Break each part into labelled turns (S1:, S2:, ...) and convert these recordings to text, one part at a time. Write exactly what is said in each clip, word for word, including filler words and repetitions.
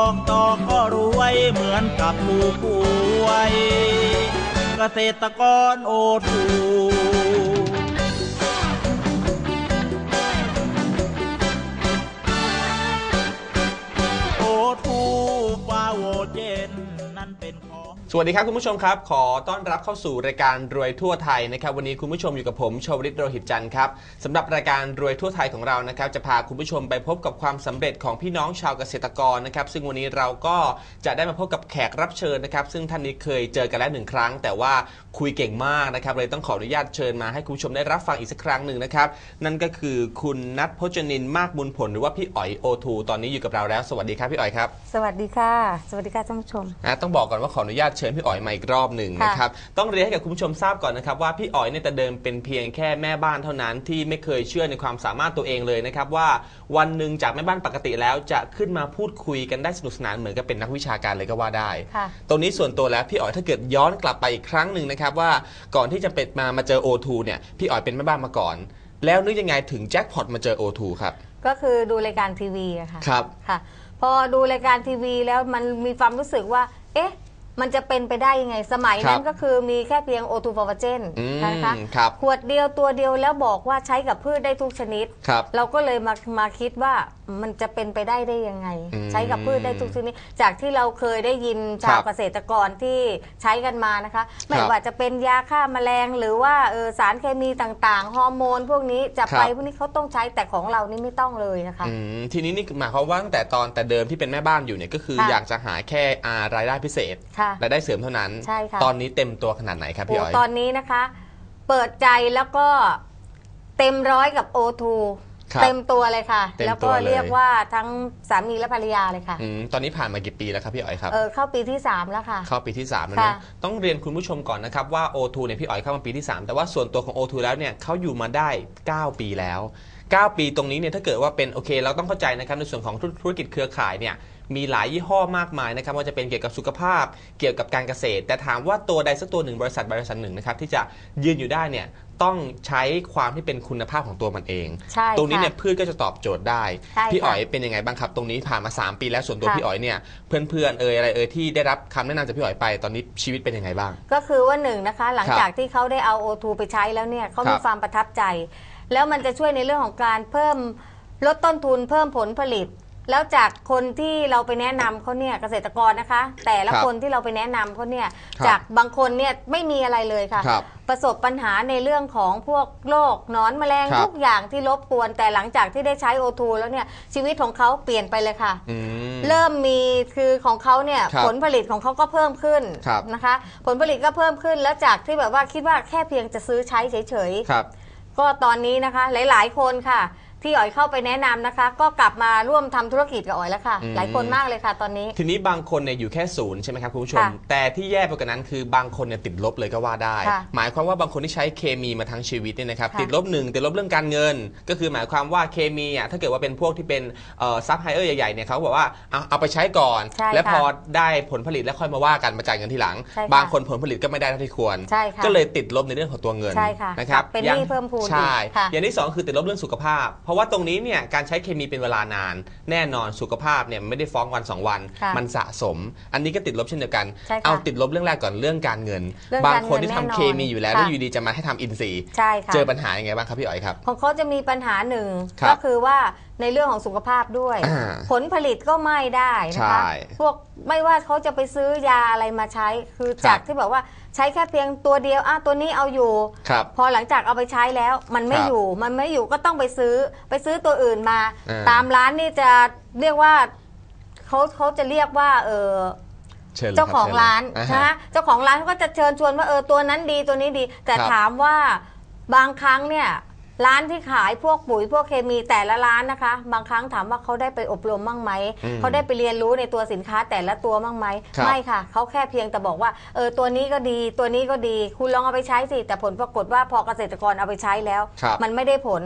S1: อกต่อก็รวยเหมือนกับผู้ป่วยเกษตรกรโอทูโอทูฟาโวเจนนั่นเป็นของ
S2: สวัสดีครับคุณผู้ชมครับขอต้อนรับเข้าสู่รายการรวยทั่วไทยนะครับวันนี้คุณผู้ชมอยู่กับผมชวลิต โรหิตจันทร์ครับสำหรับรายการรวยทั่วไทยของเรานะครับจะพาคุณผู้ชมไปพบกับความสำเร็จของพี่น้องชาวเกษตรกรนะครับซึ่งวันนี้เราก็จะได้มาพบกับแขกรับเชิญนะครับซึ่งท่านนี้เคยเจอกันแล้วหนึ่งครั้งแต่ว่าคุยเก่งมากนะครับเลยต้องขออนุญาตเชิญมาให้คุณผู้ชมได้รับฟังอีกสักครั้งหนึ่งนะครับนั่นก็คือคุณณัฐ พจนินทร์มากบุญผลหรือว่าพี่อ๋อย โอ ทู ตอนนี้อยู่กับเราแล้วสวัสดีครับพี่อ๋อยครับ
S3: สวัสดีค่ะสวัสดีค่ะท่านผู้ชม
S2: ต้องบอกก่อนว่าขออนุญาตเชิญพี่อ๋อยมาอีกรอบหนึ่งนะครับต้องเรียนให้กับคุณผู้ชมทราบก่อนนะครับว่าพี่อ๋อยเนี่ยแต่เดิมเป็นเพียงแค่แม่บ้านเท่านั้นที่ไม่เคยเชื่อในความสามารถตัวเองเลยนะครับว่าวันหนึ่งจากแม่บ้านปกติแล้วจะขึ้นมาพูดคุยกันได้สนุกสนานเหมือนกับเป็นนักวิชาการเลยก็ว่าได้ตรงนี้ส่วนตัวแล้วพี่อ๋อยถ้าเกิดย้อนกลับไปอีกครั้งหนึ่งนะครับว่าก่อนที่จะเป็นมามาเจอ โอ ทู เนี่ยพี่อ๋อยเป็นแม่บ้านมาก่อนแล้วนึกยังไงถึงแจ็คพอตมาเจอ โอ ทู ครับ
S3: ก็คือดูรายการทีวีอะค่ะ
S2: ครับ
S3: ค่ะพอดูรายการทีวีแล้วมันมีความรู้สึกว่าเอ๊ะมันจะเป็นไปได้ยังไงสมัยนั้นก็คือมีแค่เพียง โอ ทู ฟอร์ เจน นะคะขวดเดียวตัวเดียวแล้วบอกว่าใช้กับพืชได้ทุกชนิดเราก็เลยมามาคิดว่ามันจะเป็นไปได้ได้ยังไงใช้กับพืชได้ทุกชนิดจากที่เราเคยได้ยินชาวเกษตรกรที่ใช้กันมานะคะไม่ว่าจะเป็นยาฆ่าแมลงหรือว่าเออสารเคมีต่างๆฮอร์โมนพวกนี้จับไปพวกนี้เขาต้องใช้แต่ของเรานี่ไม่ต้องเลยนะคะ
S2: ทีนี้นี่หมายความว่าตั้งแต่ตอนแต่เดิมที่เป็นแม่บ้านอยู่เนี่ยก็คืออยากจะหาแค่รายได้พิเศษรายได้เสริมเท่านั้นตอนนี้เต็มตัวขนาดไหนครับพี่อ๋อย
S3: ตอนนี้นะคะเปิดใจแล้วก็เต็มร้อยกับ โอ ทู เต็มตัวเลยค่ะแล้วก็เรียกว่าทั้งสามีและภรรยาเลยค่ะ
S2: ตอนนี้ผ่านมากี่ปีแล้วครับพี่อ๋อยครับ
S3: เออเข้าปีที่สามแล้วค่ะ
S2: เข้าปีที่สามแล้วนะต้องเรียนคุณผู้ชมก่อนนะครับว่า โอ ทู เนี่ยพี่อ๋อยเข้ามาปีที่สามแต่ว่าส่วนตัวของ โอ ทู แล้วเนี่ยเขาอยู่มาได้เก้าปีแล้วเก้าปีตรงนี้เนี่ยถ้าเกิดว่าเป็นโอเคเราต้องเข้าใจนะครับในส่วนของธุรกิจเครือข่ายเนี่ยมีหลายยี่ห้อมากมายนะครับว่าจะเป็นเกี่ยวกับสุขภาพเกี่ยวกับการเกษตรแต่ถามว่าตัวใดสักตัวหนึ่งบริษัทบริษัทหนึ่งนะครับที่จะยืนอยู่ได้เนี่ยต้องใช้ความที่เป็นคุณภาพของตัวมันเองตรงนี้เนี่ยพืชก็จะตอบโจทย์ได้พี่อ๋อยเป็นยังไงบ้างครับตรงนี้ผ่านมาสามปีแล้วส่วนตัวพี่อ๋อยเนี่ยเพื่อนๆเอ่ยอะไรเอ่ยที่ได้รับคำแนะนำจากพี่อ๋อยไปตอนนี้ชีวิตเป็นยังไงบ้าง
S3: ก็คือว่าหนึ่งนะคะหลังจากที่เขาได้เอา โอ ทู ไปใช้แล้วเนี่ยเขามีความประทับใจแล้วมันจะช่วยในเรื่องของการเพิ่มลดต้นทุนเพิ่มผลผลิตแล้วจากคนที่เราไปแนะนำเขาเนี่ยเกษตรกรนะคะแต่ละคนที่เราไปแนะนำเขาเนี่ยจากบางคนเนี่ยไม่มีอะไรเลยค่ะประสบปัญหาในเรื่องของพวกโรคหนอนแมลงทุกอย่างที่รบกวนแต่หลังจากที่ได้ใช้ โอ ทู แล้วเนี่ยชีวิตของเขาเปลี่ยนไปเลยค่ะเริ่มมีคือของเขาเนี่ยผลผลิตของเขาก็เพิ่มขึ้นนะคะผลผลิตก็เพิ่มขึ้นแล้วจากที่แบบว่าคิดว่าแค่เพียงจะซื้อใช้เฉยๆก็ตอนนี้นะคะหลายๆคนค่ะที่อ๋อยเข้าไปแนะนำนะคะก็กลับมาร่วมทำธุรกิจกับอ๋อยแล้วค่ะหลายคนมากเลยค่ะตอนนี้
S2: ทีนี้บางคนเนี่ยอยู่แค่ศูนย์ใช่ไหมครับคุณผู้ชมแต่ที่แย่ไปกว่านั้นคือบางคนเนี่ยติดลบเลยก็ว่าได้หมายความว่าบางคนที่ใช้เคมีมาทั้งชีวิตเนี่ยนะครับติดลบหนึ่งติดลบเรื่องการเงินก็คือหมายความว่าเคมีอ่ะถ้าเกิดว่าเป็นพวกที่เป็นซัพพลายเออร์ใหญ่ๆเนี่ยเขาบอกว่าเอาเอาไปใช้ก่อนแล้วพอได้ผลผลิตแล้วค่อยมาว่ากันมาจ่ายเงินทีหลังบางคนผลผลิตก็ไม่ได้เท่าที่ควรก็เลยติดลบในเรื่องของตัวเงิน
S3: นะครับเป็นหนี้เพิ่มพูน
S2: ใช่อย่างที่สองคือติดลบเรื่องสุขภาพเพราะว่าตรงนี้เนี่ยการใช้เคมีเป็นเวลานานแน่นอนสุขภาพเนี่ยไม่ได้ฟ้องวันสองวันมันสะสมอันนี้ก็ติดลบเช่นเดียวกันเอาติดลบเรื่องแรกก่อนเรื่องการเงินบางคนที่ทำเคมีอยู่แล้วแล้วอยู่ดีจะมาให้ทำอินทรีย์เจอปัญหาอย่างไงบ้างครับพี่อ๋อยครับ
S3: ของเขาจะมีปัญหาหนึ่งก็คือว่าในเรื่องของสุขภาพด้วยผลผลิตก็ไม่ได้นะคะพวกไม่ว่าเขาจะไปซื้อยาอะไรมาใช้คือจากที่แบบว่าใช้แค่เพียงตัวเดียวอ่ะตัวนี้เอาอยู่พอหลังจากเอาไปใช้แล้วมันไม่อยู่มันไม่อยู่ก็ต้องไปซื้อไปซื้อตัวอื่นมาตามร้านนี่จะเรียกว่าเขาเขาจะเรียกว่าเออเจ้าของร้านนะเจ้าของร้านเขาก็จะเชิญชวนว่าเออตัวนั้นดีตัวนี้ดีแต่ถามว่าบางครั้งเนี่ยร้านที่ขายพวกปุ๋ยพวกเคมีแต่ละร้านนะคะบางครั้งถามว่าเขาได้ไปอบรมบ้างไหมเขาได้ไปเรียนรู้ในตัวสินค้าแต่ละตัวบ้างไหมไม่ค่ะเขาแค่เพียงแต่บอกว่าเออตัวนี้ก็ดีตัวนี้ก็ดีคุณลองเอาไปใช้สิแต่ผลปรากฏว่าพอเกษตรกรเอาไปใช้แล้วมันไม่ได้ผล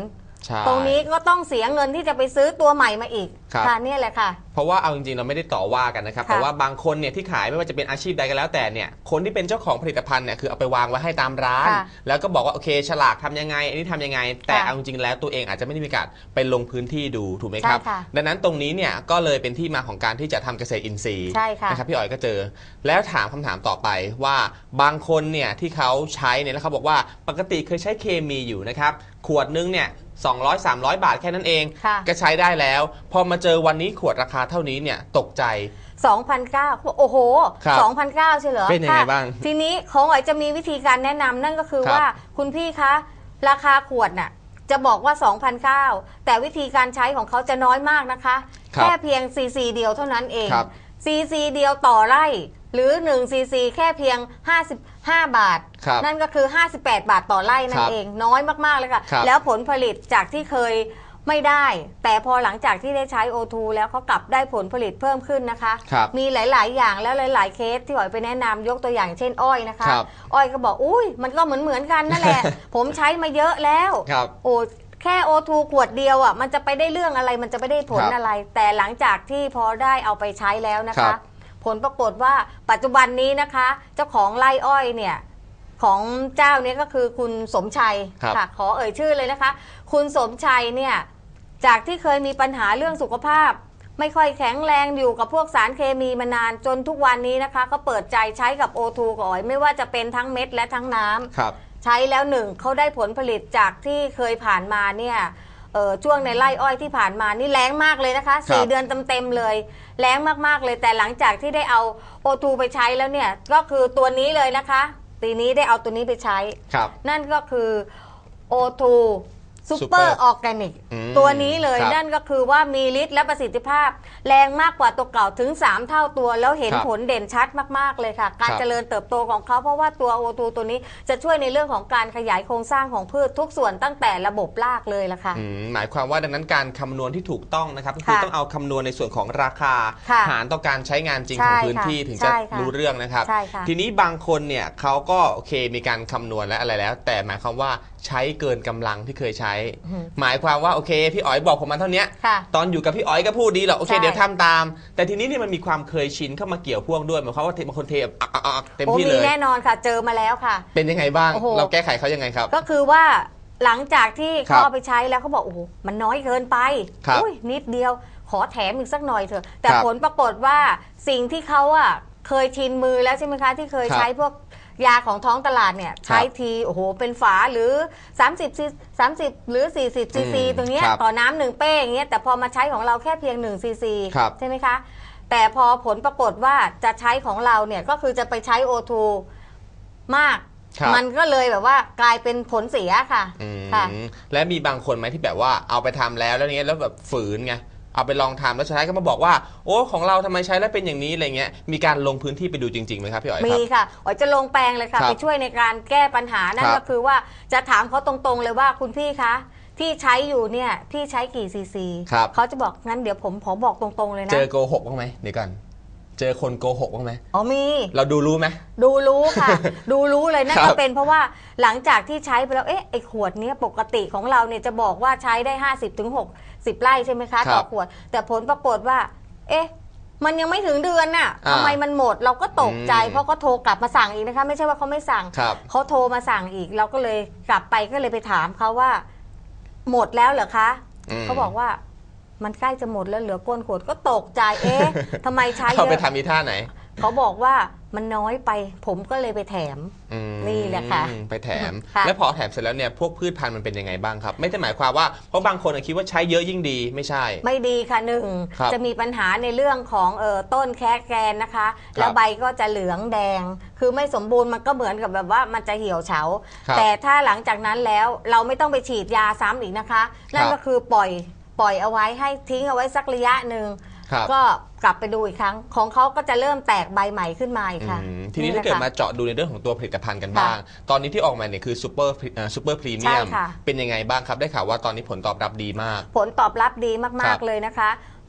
S3: ตรงนี้ก็ต้องเสียเงินที่จะไปซื้อตัวใหม่มาอีกค่ะนี่แหละค่ะ
S2: เพราะว่าเอาจริงๆเราไม่ได้ต่อว่ากันนะครับแต่ว่าบางคนเนี่ยที่ขายไม่ว่าจะเป็นอาชีพใดก็แล้วแต่เนี่ยคนที่เป็นเจ้าของผลิตภัณฑ์เนี่ยคือเอาไปวางไว้ให้ตามร้านแล้วก็บอกว่าโอเคฉลากทำยังไงอันนี้ทำยังไงแต่เอาจริงๆแล้วตัวเองอาจจะไม่ได้มีการไปลงพื้นที่ดูถูกไหมครับดังนั้นตรงนี้เนี่ยก็เลยเป็นที่มาของการที่จะทำเกษตรอินทรีย์นะครับพี่อ๋อยก็เจอแล้วถามคำถามต่อไปว่าบางคนเนี่ยที่เขาใช้เนี่ยแล้วเขาบอกว่าปกติเคยใช้เคมีอยู่นะครับขวดนึงเนี่ยสองร้อย สามร้อย บาทแค่นั้นเองก็ใช้ได้แล้วพอมาเจอวันนี้ขวดราคาเท่านี้เนี่ยตกใจ
S3: สองพันเก้าร้อย โอ้โห สองพันเก้าร้อย ใช่เหรอ
S2: เป็นยังไงบ้าง
S3: ทีนี้ของอ๋อยจะมีวิธีการแนะนำนั่นก็คือว่าคุณพี่คะราคาขวดน่ะจะบอกว่า สองพันเก้าร้อย แต่วิธีการใช้ของเขาจะน้อยมากนะคะแค่เพียงซีซีเดียวเท่านั้นเองซีซีเดียวต่อไร่หรือหนึ่งซีซีแค่เพียงห้าสิบห้าบาทนั่นก็คือห้าสิบแปดบาทต่อไร่นั่นเองน้อยมากๆเลยค่ะแล้วผลผลิตจากที่เคยไม่ได้แต่พอหลังจากที่ได้ใช้ โอ ทู แล้วเขากลับได้ผลผลิตเพิ่มขึ้นนะคะมีหลายๆอย่างแล้วหลายๆเคสที่อ๋อยไปแนะนำยกตัวอย่างเช่นอ้อยนะคะอ้อยก็บอกอุ้ยมันก็เหมือนเหมือนกันนั่นแหละ ผมใช้มาเยอะแล้วโอ้แค่ โอ ทู ขวดเดียวอ่ะมันจะไปได้เรื่องอะไรมันจะไม่ได้ผลอะไรแต่หลังจากที่พอได้เอาไปใช้แล้วนะคะผลปรากฏว่าปัจจุบันนี้นะคะเจ้าของไร่อ้อยเนี่ยของเจ้านี้ก็คือคุณสมชัยค่ะขอเอ่ยชื่อเลยนะคะคุณสมชัยเนี่ยจากที่เคยมีปัญหาเรื่องสุขภาพไม่ค่อยแข็งแรงอยู่กับพวกสารเคมีมานานจนทุกวันนี้นะคะก็เปิดใจใช้กับ โอ ทู ก่อยไม่ว่าจะเป็นทั้งเม็ดและทั้งน้ำใช้แล้วหนึ่งเขาได้ผลผลิตจากที่เคยผ่านมาเนี่ยช่วงในไร่อ้อยที่ผ่านมานี่แรงมากเลยนะคะสี่เดือนเต็มๆเลยแรงมากๆเลยแต่หลังจากที่ได้เอา โอ ทู ไปใช้แล้วเนี่ยก็คือตัวนี้เลยนะคะปีนี้ได้เอาตัวนี้ไปใช้นั่นก็คือ โอ ทูซูเปอร์ออร์แกนิกตัวนี้เลยนั่นก็คือว่ามีฤทธิ์และประสิทธิภาพแรงมากกว่าตัวเก่าถึงสามเท่าตัวแล้วเห็นผลเด่นชัดมากๆเลยค่ะการเจริญเติบโตของเขาเพราะว่าตัว โอ ทู ตัวนี้จะช่วยในเรื่องของการขยายโครงสร้างของพืชทุกส่วนตั้งแต่ระบบรากเลยล่ะค่ะ
S2: หมายความว่าดังนั้นการคำนวณที่ถูกต้องนะครับก็คือต้องเอาคำนวณในส่วนของราคาหารต่อการใช้งานจริงของพื้นที่ถึงจะรู้เรื่องนะครับทีนี้บางคนเนี่ยเขาก็โอเคมีการคำนวณและอะไรแล้วแต่หมายความว่าใช้เกินกำลังที่เคยใช้หมายความว่าโอเคพี่อ๋อยบอกผมมาเท่านี้ตอนอยู่กับพี่อ๋อยก็พูดดีหรอกโอเคเดี๋ยวทำตามแต่ทีนี้นี่มันมีความเคยชินเข้ามาเกี่ยวพ่วงด้วยหมายความว่าบางคนเทเต็มที่เลย
S3: มีแน่นอนค่ะเจอมาแล้วค่ะ
S2: เป็นยังไงบ้างเราแก้ไขเขายังไงครับ
S3: ก็คือว่าหลังจากที่เขาเอาไปใช้แล้วเขาบอกโอ้โหมันน้อยเกินไปอุ้ยนิดเดียวขอแถมอีกสักหน่อยเถอะแต่ผลปรากฏว่าสิ่งที่เขาอ่ะเคยชินมือแล้วใช่ไหมคะที่เคยใช้พวกยาของท้องตลาดเนี่ยใช้ทีโอ้โหเป็นฝาหรือสามสิบ สามสิบหรือสี่สิบซีซีตรงนี้ต่อน้ำหนึ่งเป้อย่างเงี้ยแต่พอมาใช้ของเราแค่เพียงหนึ่งซีซีใช่ไหมคะแต่พอผลปรากฏว่าจะใช้ของเราเนี่ยก็คือจะไปใช้ โอ ทู มากมันก็เลยแบบว่ากลายเป็นผลเสียค่ะค่ะ
S2: และมีบางคนไหมที่แบบว่าเอาไปทำแล้วแล้วเนี้ยแล้วแบบฝืนไงเอาไปลองทำแล้วใช้ก็มาบอกว่าโอ้ของเราทำไมใช้แล้วเป็นอย่างนี้อะไรเงี้ยมีการลงพื้นที่ไปดูจริงๆไหมครับพี่อ๋อยครับ
S3: มีค่ะอ๋อยจะลงแปลงเลยค่ะไปช่วยในการแก้ปัญหานั่นก็คือว่าจะถามเขาตรงๆเลยว่าคุณพี่คะที่ใช้อยู่เนี่ยพี่ใช้กี่ซีซีเขาจะบอกงั้นเดี๋ยวผมขอบอกตรงๆเลยนะ
S2: เจอโกหกบ้างไหมเดี๋ยวกันเจอคนโกหกบ้างไหม
S3: อ๋อมี
S2: เราดูรู้ไหม
S3: ดูรู้ค่ะ ดูรู้เลยนั่นก็เป็นเพราะว่าหลังจากที่ใช้ไปแล้วเอ๊ะไอ้ขวดนี้ปกติของเราเนี่ยจะบอกว่าใช้ได้ห้าสิบถึงหกสิบไร่ใช่ไหมคะต่อขวดแต่ผลปรากฏว่าเอ๊ะมันยังไม่ถึงเดือนน่ะทำไมมันหมดเราก็ตกใจเพราะเขาโทรกลับมาสั่งอีกนะคะไม่ใช่ว่าเขาไม่สั่งเขาโทรมาสั่งอีกเราก็เลยกลับไปก็เลยไปถามเขาว่าหมดแล้วเหรอคะเขาบอกว่ามันใกล้จะหมดแล้วเหลือก้นขวดก็ตกใจเอ๊ะทำไมใช้เยอะ
S2: เขาไปทำอีท่าไหน
S3: เขาบอกว่ามันน้อยไปผมก็เลยไปแถมนี่แหละค่ะ
S2: ไปแถมแล้วพอแถมเสร็จแล้วเนี่ยพวกพืชพันธุ์มันเป็นยังไงบ้างครับไม่ได้หมายความว่าเพราะบางคนคิดว่าใช้เยอะยิ่งดีไม่ใช่
S3: ไม่ดีค่ะหนึ่งจะมีปัญหาในเรื่องของเอ่อต้นแคแกนนะคะแล้วใบก็จะเหลืองแดงคือไม่สมบูรณ์มันก็เหมือนกับแบบว่ามันจะเหี่ยวเฉาแต่ถ้าหลังจากนั้นแล้วเราไม่ต้องไปฉีดยาซ้ำอีกนะคะนั่นก็คือปล่อยปล่อยเอาไว้ให้ทิ้งเอาไว้สักระยะหนึ่งก็กลับไปดูอีกครั้งของเขาก็จะเริ่มแตกใบใหม่ขึ้นมาอีกค่ะ
S2: ทีนี้ถ้าเกิดมาเจาะดูในเรื่องของตัวผลิตภัณฑ์กันบ้างตอนนี้ที่ออกมาเนี่ยคือซูเปอร์ซูเปอร์พรีเมียมเป็นยังไงบ้างครับได้ข่าวว่าตอนนี้ผลตอบรับดีมาก
S3: ผลตอบรับดีมากๆเลยนะคะ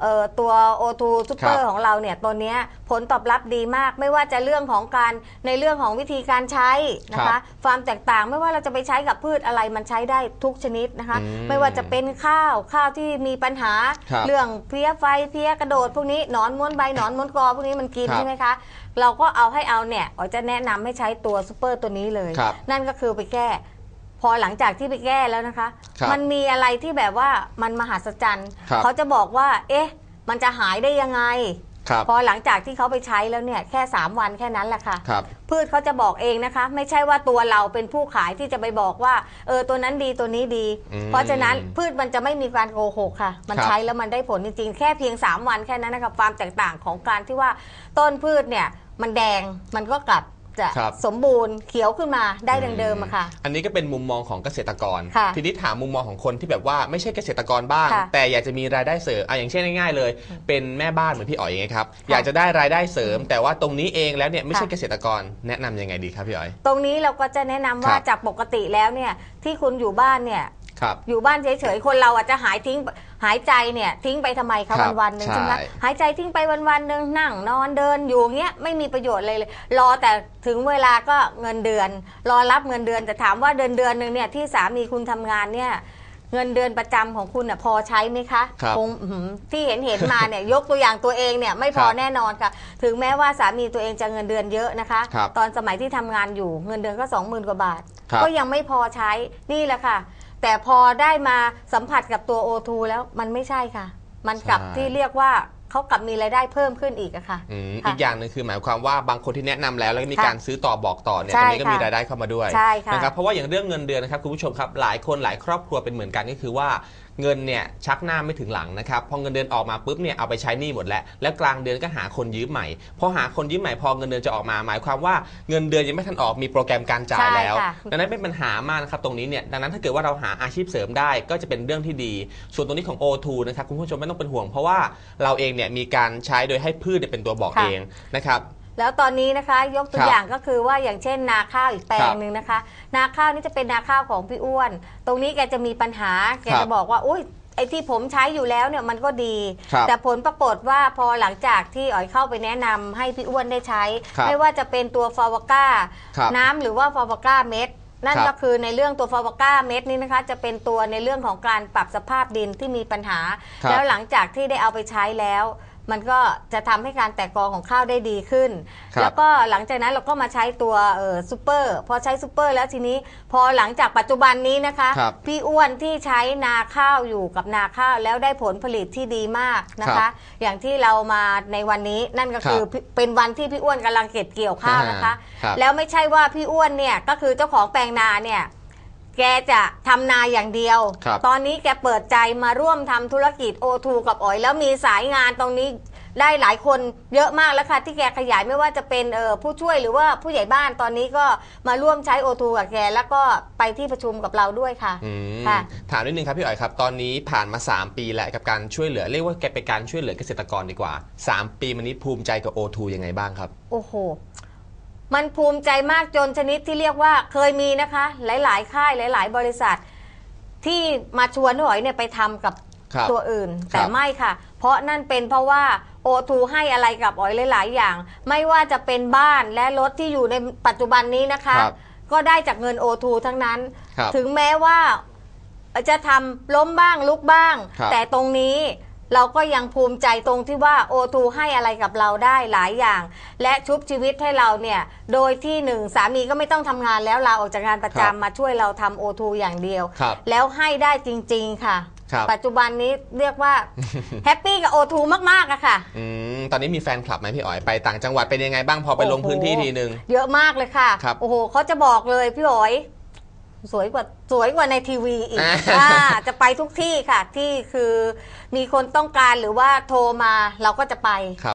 S3: เอ่อตัว โอ ทู Super ของเราเนี่ยตัวเนี้ยผลตอบรับดีมากไม่ว่าจะเรื่องของการในเรื่องของวิธีการใช้นะคะความแตกต่างไม่ว่าเราจะไปใช้กับพืชอะไรมันใช้ได้ทุกชนิดนะคะไม่ว่าจะเป็นข้าวข้าวที่มีปัญหาเรื่องเพี้ยไฟเพี้ยกระโดดพวกนี้หนอนม้วนใบหนอนม้วนกอพวกนี้มันกินใช่ไหมคะเราก็เอาให้เอาเนี่ยอ๋อจะแนะนำให้ใช้ตัวซูเปอร์ตัวนี้เลยนั่นก็คือไปแก้พอหลังจากที่ไปแก้แล้วนะคะมันมีอะไรที่แบบว่ามันมหัศจรรย์เขาจะบอกว่าเอ๊ะมันจะหายได้ยังไงพอหลังจากที่เขาไปใช้แล้วเนี่ยแค่สามวันแค่นั้นแหละค่ะพืชเขาจะบอกเองนะคะไม่ใช่ว่าตัวเราเป็นผู้ขายที่จะไปบอกว่าเออตัวนั้นดีตัวนี้ดีเพราะฉะนั้นพืชมันจะไม่มีการโกหกค่ะมันใช้แล้วมันได้ผลจริงๆแค่เพียงสามวันแค่นั้นนะคะความแตกต่างของการที่ว่าต้นพืชเนี่ยมันแดงมันก็กลับจะสมบูรณ์เขียวขึ้นมาได้ดังเดิมอะค่ะ
S2: อันนี้ก็เป็นมุมมองของเกษตรกรทีนี้ถามมุมมองของคนที่แบบว่าไม่ใช่เกษตรกรบ้างแต่อยากจะมีรายได้เสริมอ่ะอย่างเช่นง่ายๆเลยเป็นแม่บ้านเหมือนพี่อ๋อยไงครับอยากจะได้รายได้เสริมแต่ว่าตรงนี้เองแล้วเนี่ยไม่ใช่เกษตรกรแนะนำยังไงดีครับพี่อ๋อย
S3: ตรงนี้เราก็จะแนะนำว่าจากปกติแล้วเนี่ยที่คุณอยู่บ้านเนี่ยอยู่บ้านเฉยๆคนเราอาจจะหายทิ้งหายใจเนี่ยทิ้งไปทำไมคะวันวันหนึ่งใช่ไหมหายใจทิ้งไปวันวันหนึ่งนั่งนอนเดินอยู่เงี้ยไม่มีประโยชน์เลยเลยรอแต่ถึงเวลาก็เงินเดือนรอรับเงินเดือนแต่ถามว่าเดือนเดือนหนึ่งเนี่ยที่สามีคุณทำงานเนี่ยเงินเดือนประจำของคุณน่ะพอใช้ไหมคะคงที่เห็นเห็นมาเนี่ยยกตัวอย่างตัวเองเนี่ยไม่พอแน่นอนค่ะถึงแม้ว่าสามีตัวเองจะเงินเดือนเยอะนะคะตอนสมัยที่ทำงานอยู่เงินเดือนก็สองหมื่นกว่าบาทก็ยังไม่พอใช้นี่แหละค่ะแต่พอได้มาสัมผัสกับตัว โอ ทู แล้วมันไม่ใช่ค่ะมันกลับที่เรียกว่าเขากลับมีรายได้เพิ่มขึ้นอีกอะค่ะ
S2: อีกอย่างหนึ่งคือหมายความว่าบางคนที่แนะนำแล้วแล้วมีการซื้อต่อบอกต่อเนี่ยตรงนี้ก็มีรายได้เข้ามาด้วยนะครับเพราะว่าอย่างเรื่องเงินเดือนนะครับคุณผู้ชมครับหลายคนหลายครอบครัวเป็นเหมือนกันก็คือว่าเงินเนี่ยชักหน้าไม่ถึงหลังนะครับพอเงินเดือนออกมาปุ๊บเนี่ยเอาไปใช้หนี้หมดแล้วแล้วกลางเดือนก็หาคนยืมใหม่พอหาคนยืมใหม่พอเงินเดือนจะออกมาหมายความว่าเงินเดือนยังไม่ทันออกมีโปรแกรมการจ่ายแล้วดังนั้นเป็นปัญหามากนะครับตรงนี้เนี่ยดังนั้นถ้าเกิดว่าเราหาอาชีพเสริมได้ก็จะเป็นเรื่องที่ดีส่วนตรงนี้ของ โอ ทู นะครับคุณผู้ชมไม่ต้องเป็นห่วงเพราะว่าเราเองเนี่ยมีการใช้โดยให้พืชเป็นตัวบอกเองนะครับ
S3: แล้วตอนนี้นะคะยกตัวอย่างก็คือว่าอย่างเช่นนาข้าวอีกแปลงหนึ่งนะคะนาข้าวนี่จะเป็นนาข้าวของพี่อ้วนตรงนี้แกจะมีปัญหาแกจะบอกว่าอุ้ยไอ้ที่ผมใช้อยู่แล้วเนี่ยมันก็ดีแต่ผลปรากฏว่าพอหลังจากที่อ๋อยเข้าไปแนะนำให้พี่อ้วนได้ใช้ไม่ว่าจะเป็นตัวฟาวก้าน้ำหรือว่าฟาวก้าเม็ดนั่นก็คือในเรื่องตัวฟาวก้าเม็ดนี้นะคะจะเป็นตัวในเรื่องของการปรับสภาพดินที่มีปัญหาแล้วหลังจากที่ได้เอาไปใช้แล้วมันก็จะทำให้การแตกกอของข้าวได้ดีขึ้นแล้วก็หลังจากนั้นเราก็มาใช้ตัวเอ่อซูเปอร์พอใช้ซูเปอร์แล้วทีนี้พอหลังจากปัจจุบันนี้นะคะพี่อ้วนที่ใช้นาข้าวอยู่กับนาข้าวแล้วได้ผลผลิตที่ดีมากนะคะอย่างที่เรามาในวันนี้นั่นก็คือเป็นวันที่พี่อ้วนกำลังเก็บเกี่ยวข้าวนะคะแล้วไม่ใช่ว่าพี่อ้วนเนี่ยก็คือเจ้าของแปลงนาเนี่ยแกจะทำนาอย่างเดียวตอนนี้แกเปิดใจมาร่วมทำธุรกิจ โอ ทู กับอ๋อยแล้วมีสายงานตรงนี้ได้หลายคนเยอะมากแล้วค่ะที่แกขยายไม่ว่าจะเป็นผู้ช่วยหรือว่าผู้ใหญ่บ้านตอนนี้ก็มาร่วมใช้ โอ ทู กับแกแล้วก็ไปที่ประชุมกับเราด้วยค่ะ
S2: ถามนิดนึงครับพี่อ๋อยครับตอนนี้ผ่านมาสามปีแล้วกับการช่วยเหลือเรียกว่าแกเป็นการช่วยเหลือเกษตรกรดีกว่าสามปีมานี้ภูมิใจกับ โอ ทู ยังไงบ้างครับ
S3: โอ้โหมันภูมิใจมากจนชนิดที่เรียกว่าเคยมีนะคะหลายๆค่ายหลายๆบริษัทที่มาชวนหอยเนี่ยไปทำกับตัวอื่นแต่ไม่ค่ะเพราะนั่นเป็นเพราะว่า โอ ทู ให้อะไรกับอ๋อยหลายๆอย่างไม่ว่าจะเป็นบ้านและรถที่อยู่ในปัจจุบันนี้นะคะก็ได้จากเงิน โอ ทู ทั้งนั้นถึงแม้ว่าจะทำล้มบ้างลุกบ้างแต่ตรงนี้เราก็ยังภูมิใจตรงที่ว่า โอ ทู ให้อะไรกับเราได้หลายอย่างและชุบชีวิตให้เราเนี่ยโดยที่หนึ่งสามีก็ไม่ต้องทำงานแล้วลาออกจากงานประจำมาช่วยเราทำ โอ ทู อย่างเดียวแล้วให้ได้จริงๆค่ะปัจจุบันนี้เรียกว่าแฮปปี้กับ โอ ทู มากๆอะค่ะ
S2: อืมตอนนี้มีแฟนคลับไหมพี่อ๋อยไปต่างจังหวัดเป็นยังไงบ้างพอไปลงพื้นที่ทีนึง
S3: เยอะมากเลยค่ะโอ้โหเขาจะบอกเลยพี่อ๋อยสวยกว่าสวยกว่าในทีวีอีกจะไปทุกที่ค่ะที่คือมีคนต้องการหรือว่าโทรมาเราก็จะไป